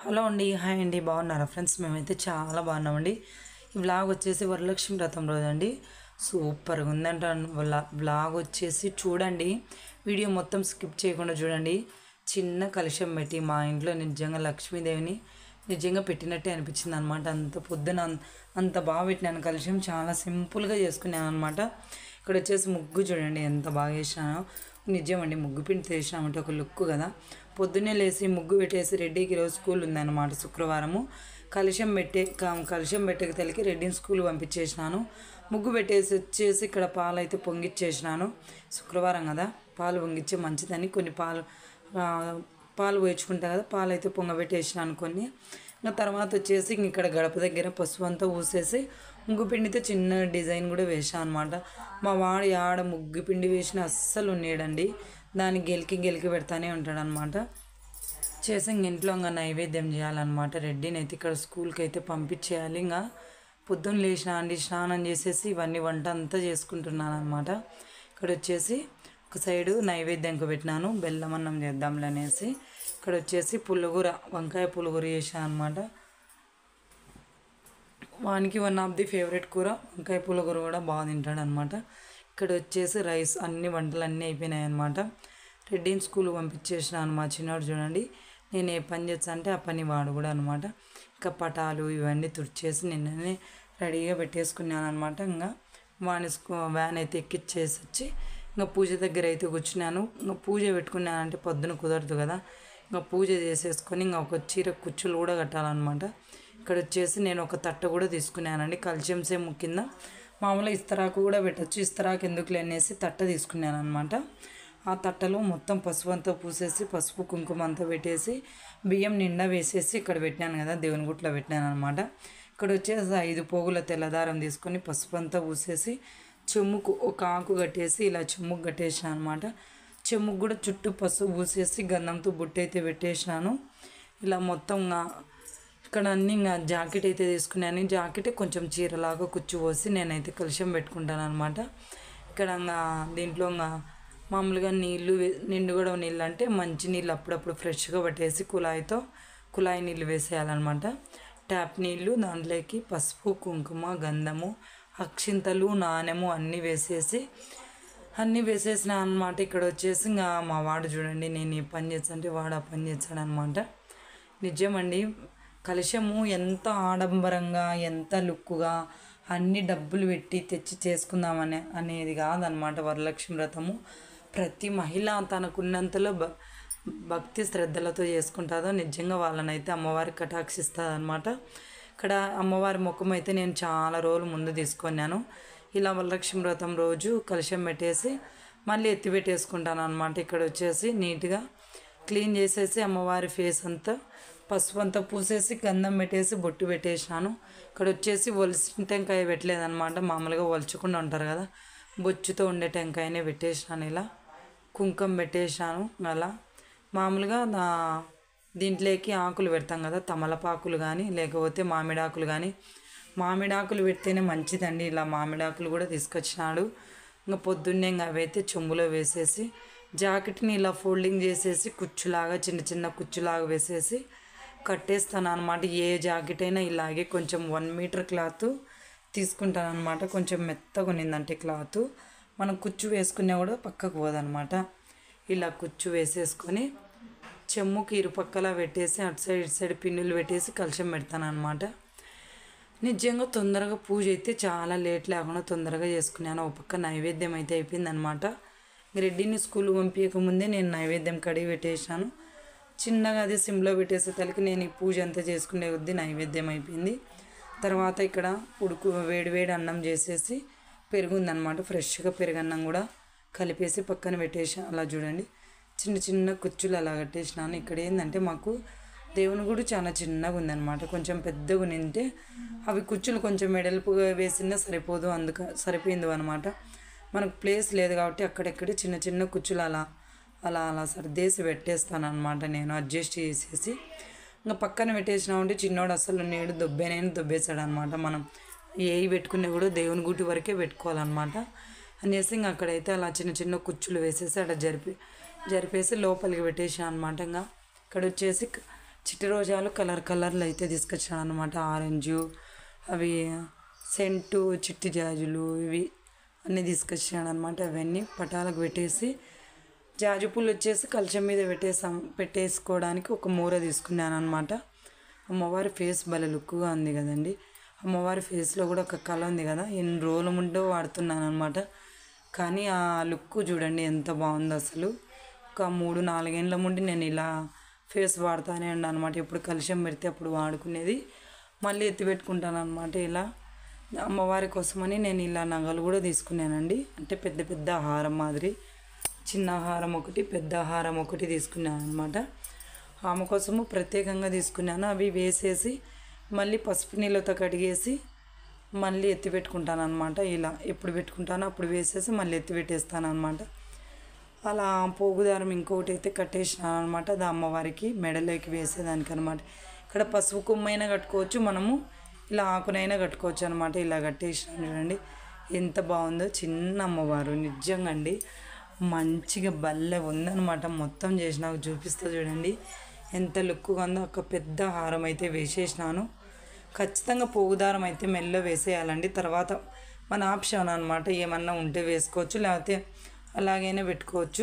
Hello అండి, hi అండి, బాగున్నారా ఫ్రెండ్స్? మేమైతే చాలా బాగున్నామండి. ఈ వ్లాగ్ వచ్చేసి వరలక్ష్మి వ్రతం రోజు అండి. సూపర్గా ఉందంట వ్లాగ్ వచ్చేసి చూడండి. వీడియో మొత్తం స్కిప్ చేయకుండా చూడండి. చిన్న కలశం పెట్టి మా ఇంట్లో నిజంగా లక్ష్మీదేవిని నిజంగా పెట్టినట్టే అనిపించింది అనమాట. అంత పొద్దున అంత బాగా పెట్టినాను కలశం. చాలా సింపుల్గా చేసుకున్నాను అనమాట. ఇక్కడ వచ్చేసి ముగ్గు చూడండి ఎంత బాగా వేసినానో. నిజమండి, ముగ్గు పిండి వేసినామంటే ఒక లుక్ కదా. పొద్దున్నే లేచి ముగ్గు పెట్టేసి రెడ్డికి ఈరోజు స్కూల్ ఉందన్నమాట, శుక్రవారము. కలశం పెట్టే తల్లికి రెడ్డిని స్కూల్ పంపించేసినాను. ముగ్గు పెట్టేసి వచ్చేసి ఇక్కడ పాలు అయితే పొంగిచ్చేసినాను. శుక్రవారం కదా, పాలు పొంగిచ్చే మంచిదని కొన్ని పాలు వేయించుకుంటా కదా, పాలు అయితే పొంగబెట్టేసినాను కొన్ని. ఇంకా తర్వాత వచ్చేసి ఇక్కడ గడప దగ్గర పసుపు అంతా ఊసేసి ముగ్గు పిండితో చిన్న డిజైన్ కూడా వేసాను అనమాట. మా వాడు ఆడ ముగ్గు పిండి వేసిన అస్సలు ఉన్నాడండి. దాన్ని గెలికి పెడతానే ఉంటాడు అనమాట. చేసి ఇంట్లో ఇంకా నైవేద్యం చేయాలన్నమాట. రెడ్డిని అయితే ఇక్కడ స్కూల్కి అయితే పంపించేయాలి. ఇంకా పొద్దున్న లేచినా స్నానం చేసేసి ఇవన్నీ వంట అంతా చేసుకుంటున్నాను అనమాట. ఇక్కడ వచ్చేసి ఒక సైడు నైవేద్యంకి పెట్టినాను, బెల్లం అన్నం చేద్దాంలే అనేసి. ఇక్కడ వచ్చేసి పుల్లగూర, వంకాయ పుల్లగూర చేశాను అనమాట. వానికి వన్ ఆఫ్ ది ఫేవరెట్ కూర వంకాయ పుల్లగూర, కూడా బాగా తింటాడు అనమాట. ఇక్కడ వచ్చేసి రైస్, అన్ని వంటలు అన్నీ అయిపోయినాయి అనమాట. రెడ్డిని స్కూల్ పంపించేసినాను. మా చిన్నవాడు చూడండి, నేను ఏ పని చేస్తా అంటే ఆ పని వాడు కూడా అనమాట. ఇంకా పటాలు ఇవన్నీ తుడిచేసి నిన్ననే రెడీగా పెట్టేసుకున్నాను అనమాట. ఇంకా వాని వ్యాన్ అయితే ఎక్కిచ్చేసి వచ్చి ఇంకా పూజ దగ్గర అయితే కూర్చున్నాను. ఇంకా పూజ పెట్టుకున్నానంటే పొద్దున కుదరదు కదా. ఇంకా పూజ చేసేసుకొని ఇంకా ఒక చీర కుచ్చులు కూడా కట్టాలన్నమాట. ఇక్కడ వచ్చేసి నేను ఒక తట్ట కూడా తీసుకున్నానండి. కల్చం సేమ్ కింద మామూలుగా ఇస్తరాకు కూడా పెట్టచ్చు, ఇస్తరాకు ఎందుకులే అనేసి తట్ట తీసుకున్నాను అనమాట. ఆ తట్టలో మొత్తం పసుపు అంతా పూసేసి పసుపు కుంకుమ అంతా పెట్టేసి బియ్యం నిండా వేసేసి ఇక్కడ పెట్టినాను కదా, దేవుని గుట్లో పెట్టినాను అనమాట. ఇక్కడ వచ్చేసి 5 పోగుల తెల్లదారం తీసుకొని పసుపు అంతా పూసేసి చెమ్ముకు ఒక ఆకు కట్టేసి ఇలా చెమ్ముకు కట్టేసాను అనమాట. చెమ్ముకు కూడా చుట్టూ పసుపు పూసేసి గంధంతో బుట్ట అయితే పెట్టేసినాను. ఇలా మొత్తం ఇక్కడ అన్నీ ఇంకా జాకెట్ అయితే తీసుకున్నాను. జాకెట్ కొంచెం చీరలాగా కుచ్చు పోసి నేనైతే కలుషం పెట్టుకుంటాను అనమాట. ఇక్కడ దీంట్లో మామూలుగా నీళ్ళు నిండుగడ నీళ్ళు అంటే మంచి నీళ్ళు అప్పుడప్పుడు ఫ్రెష్గా పట్టేసి కుళాయి నీళ్ళు వేసేయాలన్నమాట. ట్యాప్ నీళ్ళు, దాంట్లోకి పసుపు కుంకుమ గంధము అక్షింతలు నాణెము అన్నీ వేసేసిన అనమాట. ఇక్కడ వచ్చేసి ఇంకా మా వాడు చూడండి, నేను ఈ పని చేస్తానంటే వాడు ఆ పని చేస్తాడనమాట. నిజమండి, కలశము ఎంత ఆడంబరంగా ఎంత లుక్గా అన్ని డబ్బులు పెట్టి తెచ్చి చేసుకుందామని అనేది కాదనమాట. వరలక్ష్మి వ్రతము ప్రతి మహిళ తనకున్నంతలో భక్తి శ్రద్ధలతో చేసుకుంటుందో నిజంగా వాళ్ళనైతే అమ్మవారి కటాక్షిస్తుంది అనమాట. ఇక్కడ అమ్మవారి ముఖం అయితే నేను చాలా రోజుల ముందు తీసుకున్నాను. ఇలా వరలక్ష్మి వ్రతం రోజు కలశం పెట్టేసి మళ్ళీ ఎత్తి పెట్టేసుకుంటాను అనమాట. ఇక్కడ వచ్చేసి నీట్గా క్లీన్ చేసేసి అమ్మవారి ఫేస్ అంతా పసుపు అంతా పూసేసి గంధం పెట్టేసి బొట్టు పెట్టేసినాను. ఇక్కడ వచ్చేసి ఒలిసిన టెంకాయ పెట్టలేదన్నమాట. మామూలుగా ఒలుచుకుండా ఉంటారు కదా, బొచ్చుతో ఉండే టెంకాయనే పెట్టేసినాను. ఇలా కుంకుమ పెట్టేసినాను. అలా మామూలుగా దీంట్లోకి ఆకులు పెడతాం కదా, తమలపాకులు కానీ లేకపోతే మామిడాకులు కానీ. మామిడాకులు పెడితేనే మంచిదండి. ఇలా మామిడాకులు కూడా తీసుకొచ్చినాడు. ఇంకా పొద్దున్నే ఇంకా అవైతే చెంబులో వేసేసి జాకెట్ని ఇలా ఫోల్డింగ్ చేసేసి కుచ్చులాగా చిన్న కుచ్చులాగా వేసేసి కట్టేస్తాను అనమాట. ఏ జాకెట్ అయినా ఇలాగే కొంచెం 1 మీటర్ క్లాత్ తీసుకుంటాను అనమాట. కొంచెం మెత్తగా ఉన్నిందంటే క్లాత్ మనం కుచ్చు వేసుకున్నా కూడా పక్కకు పోదనమాట. ఇలా కుచ్చు వేసేసుకొని చెమ్ముకి ఇరుపక్కల పెట్టేసి అటు సైడ్ ఇటు సైడ్ పిన్నులు పెట్టేసి కలశం పెడతాను అనమాట. నిజంగా తొందరగా పూజ అయితే చాలా లేట్ లేకుండా తొందరగా చేసుకున్నాను. ఒక పక్క నైవేద్యం అయితే అయిపోయిందనమాట. రెడ్డిని స్కూల్ పంపించకముందే నేను నైవేద్యం కడిగి పెట్టేసాను. చిన్నగా అది సిమ్లో పెట్టేసే తలకి నేను ఈ పూజ అంతా చేసుకునే కొద్దీ నైవేద్యం అయిపోయింది. తర్వాత ఇక్కడ వేడి అన్నం చేసేసి పెరుగుందనమాట. ఫ్రెష్గా పెరుగన్నం కూడా కలిపేసి పక్కన పెట్టేసి అలా చూడండి చిన్న కుచ్చులు అలా కట్టేసినాను. ఇక్కడ ఏంటంటే మాకు దేవుని గుడి చాలా చిన్నగా ఉందన్నమాట. కొంచెం పెద్దగా నింటే అవి కుచ్చులు కొంచెం వెడల్పుగా వేసినా సరిపోయింది అనమాట. మనకు ప్లేస్ లేదు కాబట్టి అక్కడెక్కడ చిన్న కుచ్చులు అలా సర్దేసి పెట్టేస్తాను అనమాట. నేను అడ్జస్ట్ చేసేసి ఇంకా పక్కన పెట్టేసినామంటే చిన్నోడు అసలు నేడు దొబ్బేసాడు అనమాట. మనం ఏవి పెట్టుకునే కూడా దేవుని గుడి వరకే పెట్టుకోవాలన్నమాట అనేసి ఇంకా అక్కడైతే అలా చిన్న కుచ్చులు వేసేసి అక్కడ జరిపేసి లోపలికి పెట్టేసాను అనమాట. ఇంకా ఇక్కడ వచ్చేసి చిట్టి రోజాలు కలర్లు అయితే తీసుకొచ్చాను అనమాట. ఆరెంజు, అవి సెంటు, చిట్టి జాజులు, ఇవి అన్నీ తీసుకొచ్చాను అనమాట. అవన్నీ పటాలకు పెట్టేసి, జాజి పూలు వచ్చేసి కలశం మీద పెట్టేసుకోవడానికి ఒక మూర తీసుకున్నాను అనమాట. అమ్మవారి ఫేస్ భలే లుక్గా ఉంది కదండి. అమ్మవారి ఫేస్లో కూడా ఒక కళ ఉంది కదా, ఎన్ని రోజుల ముందో వాడుతున్నాను అనమాట. కానీ ఆ లుక్ చూడండి ఎంత బాగుందో అసలు. ఒక 3-4 ఏళ్ళ ముందు నేను ఇలా ఫేస్ వాడుతానే ఉండ అనమాట. ఎప్పుడు కలుషం పెడితే అప్పుడు వాడుకునేది, మళ్ళీ ఎత్తి పెట్టుకుంటాను అనమాట. ఇలా అమ్మవారి కోసమని నేను ఇలా నగలు కూడా తీసుకున్నానండి. అంటే పెద్ద పెద్ద హారం మాదిరి, చిన్న హారం ఒకటి, పెద్ద హారం ఒకటి తీసుకున్నాను అనమాట. ఆమె కోసము ప్రత్యేకంగా తీసుకున్నాను. అవి వేసేసి మళ్ళీ పసుపు నీళ్ళతో కడిగేసి మళ్ళీ ఎత్తి పెట్టుకుంటాను అనమాట. ఇలా ఎప్పుడు పెట్టుకుంటానో అప్పుడు వేసేసి మళ్ళీ ఎత్తి పెట్టేస్తాను అనమాట. అలా పోగుదారం ఇంకొకటి అయితే కట్టేసినాను అనమాట. అది అమ్మవారికి మెడలోకి వేసేదానికి అనమాట. ఇక్కడ పసుపు కొమ్మైనా కట్టుకోవచ్చు, మనము ఇలా ఆకునైనా కట్టుకోవచ్చు అనమాట. ఇలా కట్టేసినాను చూడండి ఎంత బాగుందో. చిన్న అమ్మవారు నిజంగా అండి, మంచిగా భలే ఉందనమాట. మొత్తం చేసి నాకు చూపిస్తా చూడండి ఎంత లుక్గా ఉందో. ఒక పెద్ద హారం అయితే వేసేసినాను. ఖచ్చితంగా పోగుదారం అయితే మెల్లో వేసేయాలండి. తర్వాత మన ఆప్షన్ అనమాట, ఏమన్నా ఉంటే వేసుకోవచ్చు, లేకపోతే అలాగైనా పెట్టుకోవచ్చు.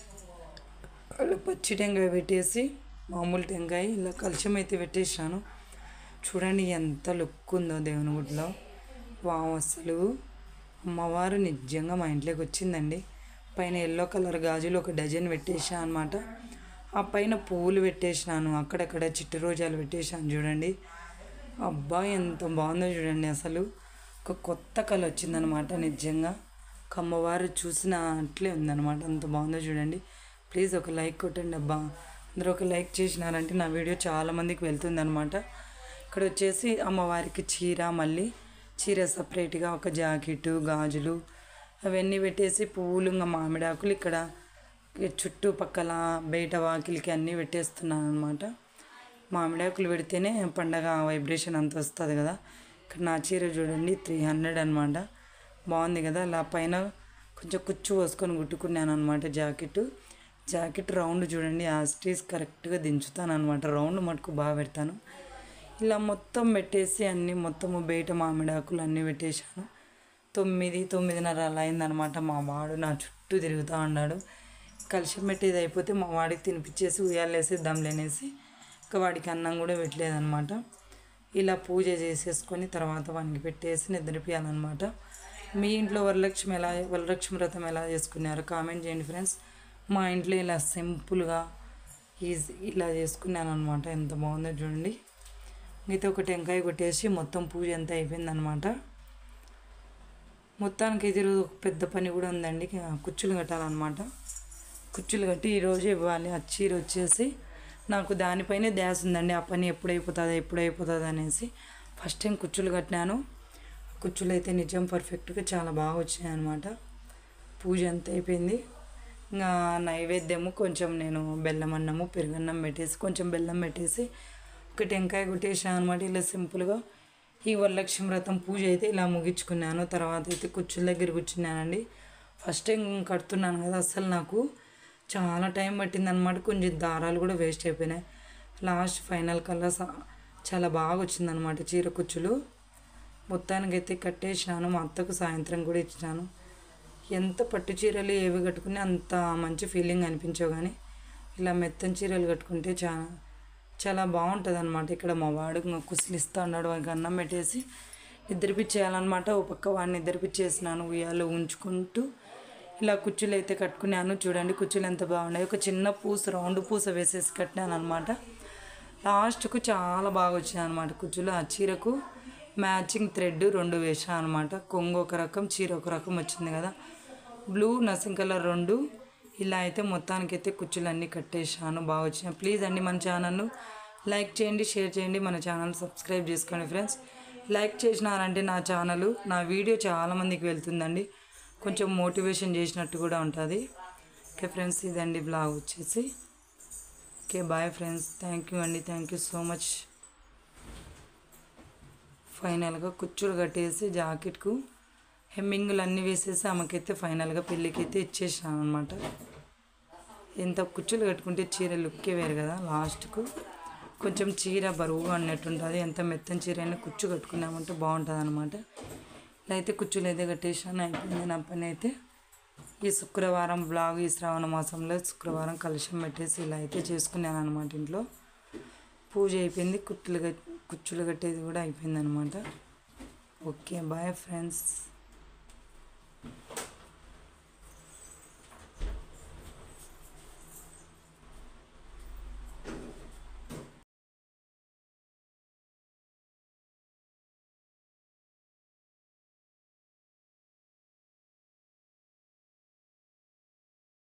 అలా పచ్చి టెంకాయ పెట్టేసి, మామూలు టెంకాయ ఇలా కలుషం అయితే పెట్టేసాను. చూడండి ఎంత లుక్ ఉందో దేవుని గుడిలో. వావ్, అసలు అమ్మవారు నిజంగా మా ఇంట్లోకి వచ్చిందండి. పైన ఎల్లో కలర్ గాజులు ఒక డజన్ పెట్టేసాను అనమాట. ఆ పైన పువ్వులు పెట్టేసినాను, అక్కడక్కడ చిట్టి రోజాలు పెట్టేసాను చూడండి. అబ్బా ఎంత బాగుందో చూడండి. అసలు ఒక కొత్త కళ వచ్చిందనమాట. నిజంగా అమ్మవారు చూసినట్లే ఉందన్నమాట. అంత బాగుందో చూడండి. ప్లీజ్ ఒక లైక్ కొట్టండి అబ్బా. అందరూ ఒక లైక్ చేసినారంటే నా వీడియో చాలామందికి వెళ్తుందనమాట. ఇక్కడ వచ్చేసి అమ్మవారికి చీర, మళ్ళీ చీర సపరేట్గా ఒక జాకెట్టు, గాజులు అవన్నీ పెట్టేసి, పువ్వులు, ఇంకా మామిడాకులు ఇక్కడ చుట్టుపక్కల బయట వాకిలికి అన్నీ పెట్టేస్తున్నాను అనమాట. మామిడాకులు పెడితేనే పండగ వైబ్రేషన్ అంత వస్తుంది కదా. ఇక్కడ నా చీర చూడండి 300 అనమాట. బాగుంది కదా. అలా పైన కొంచెం కుచ్చు పోసుకొని కుట్టుకున్నాను అనమాట. జాకెట్ రౌండ్ చూడండి, యాస్టీస్ కరెక్ట్గా దించుతాను అనమాట. రౌండ్ మటుకు బాగా పెడతాను. ఇలా మొత్తం పెట్టేసి అన్నీ మొత్తము బయట మామిడాకులు అన్నీ పెట్టేశాను. 9-9:30 అలా అయిందనమాట. మా వాడు నా చుట్టూ తిరుగుతూ ఉన్నాడు. కలుషం పెట్టేది అయిపోతే మా వాడికి తినిపించేసి ఉయ్యాలేసి దమ్లేనేసి ఇంకా వాడికి అన్నం కూడా పెట్టలేదనమాట. ఇలా పూజ చేసేసుకొని తర్వాత వానికి పెట్టేసి నిద్రపోయాలన్నమాట. మీ ఇంట్లో వరలక్ష్మి వ్రతం ఎలా చేసుకున్నారో కామెంట్ చేయండి ఫ్రెండ్స్. మా ఇంట్లో ఇలా సింపుల్గా ఇలా చేసుకున్నాను అనమాట. ఎంత బాగుందో చూడండి. మిగతా ఒక టెంకాయ కొట్టేసి మొత్తం పూజ అంతా అయిపోయిందనమాట. మొత్తానికి ఇది పెద్ద పని కూడా ఉందండి. కుచ్చులు కట్టాలన్నమాట. కుచ్చులు కట్టి ఈరోజు ఇవ్వాలి. ఆ చీర వచ్చేసి నాకు దానిపైనే ధ్యాస ఉందండి. ఆ పని ఎప్పుడైపోతుంది అనేసి ఫస్ట్ టైం కుచ్చులు కట్టినాను. కుచ్చులు అయితే నిజం పర్ఫెక్ట్గా చాలా బాగా వచ్చినాయి అనమాట. పూజ అంతా అయిపోయింది. ఇంకా నైవేద్యము కొంచెం నేను బెల్లం అన్నము, పెరుగన్నం పెట్టేసి, కొంచెం బెల్లం పెట్టేసి ఒక టెంకాయ కొట్టేసాను అనమాట. ఇలా సింపుల్గా ఈ వరలక్ష్మి వ్రతం పూజ అయితే ఇలా ముగించుకున్నాను. తర్వాత అయితే కుచ్చుల దగ్గర కూర్చున్నానండి. ఫస్ట్ టైం కడుతున్నాను కదా, అసలు నాకు చాలా టైం పట్టిందనమాట. కొంచెం దారాలు కూడా వేస్ట్ అయిపోయినాయి. లాస్ట్ ఫైనల్ కల్లా చాలా బాగా వచ్చిందనమాట చీర కుచ్చులు. మొత్తానికైతే కట్టేసినాను. మా అత్తకు సాయంత్రం కూడా ఇచ్చినాను. ఎంత పట్టు చీరలు ఏవి కట్టుకుని అంత మంచి ఫీలింగ్ అనిపించవు, కానీ ఇలా మెత్తని చీరలు కట్టుకుంటే చాలా బాగుంటుంది అనమాట. ఇక్కడ మా వాడు కుసిలిస్తూ ఉన్నాడు. వాడికి అన్నం పెట్టేసి నిద్రపిచ్చేయాలన్నమాట. ఓ పక్క వాడిని నిద్రపిచ్చేసినాను ఉయ్యాలో ఉంచుకుంటూ. ఇలా కుచ్చులు అయితే కట్టుకున్నాను. చూడండి కుచ్చులు ఎంత బాగున్నాయి. ఒక చిన్న రౌండ్ పూస వేసేసి కట్టినాను అనమాట. లాస్ట్కు చాలా బాగా వచ్చినాయి అనమాట కుచ్చులు. ఆ చీరకు మ్యాచింగ్ థ్రెడ్ 2 వేసాను అనమాట. కొంగు ఒక రకం, చీర ఒక రకం వచ్చింది కదా, బ్లూ నసింగ్ కలర్ 2. ఇలా అయితే మొత్తానికైతే కుచ్చులన్నీ కట్టేసాను. బాగా వచ్చినాయి. ప్లీజ్ అండి మన ఛానల్ను లైక్ చేయండి, షేర్ చేయండి, మన ఛానల్ సబ్స్క్రైబ్ చేసుకోండి ఫ్రెండ్స్. లైక్ చేసినారంటే నా వీడియో చాలామందికి వెళ్తుందండి. కొంచెం మోటివేషన్ చేసినట్టు కూడా ఉంటుంది. ఓకే ఫ్రెండ్స్, ఇదండి బ్లాగ్ వచ్చేసి. Okay bye friends. Thank you అండి, థ్యాంక్ యూ సో మచ్. ఫైనల్గా కుచ్చులు కట్టేసి జాకెట్కు హెమ్మింగులు అన్నీ వేసేసి ఆమెకైతే ఫైనల్గా పెళ్ళికైతే ఇచ్చేసాను అనమాట. ఎంత కుచ్చులు కట్టుకుంటే చీర లుక్కే వేరు కదా. లాస్ట్కు కొంచెం చీర బరువు అన్నట్టు ఉంటుంది. ఎంత మెత్తని చీర అయినా కుచ్చు కట్టుకున్నామంటే బాగుంటుంది అనమాట. ఇలా అయితే కుచ్చులు అయితే కట్టేసాను, అయిపోయింది నా పని అయితే. ఈ శుక్రవారం బ్లాగ్, ఈ శ్రావణ మాసంలో శుక్రవారం కలశం పెట్టేసి ఇలా అయితే చేసుకున్నాను అనమాట. ఇంట్లో పూజ అయిపోయింది, కుచ్చులు కట్టేది కూడా అయిపోయింది అనమాట. Okay, bye friends.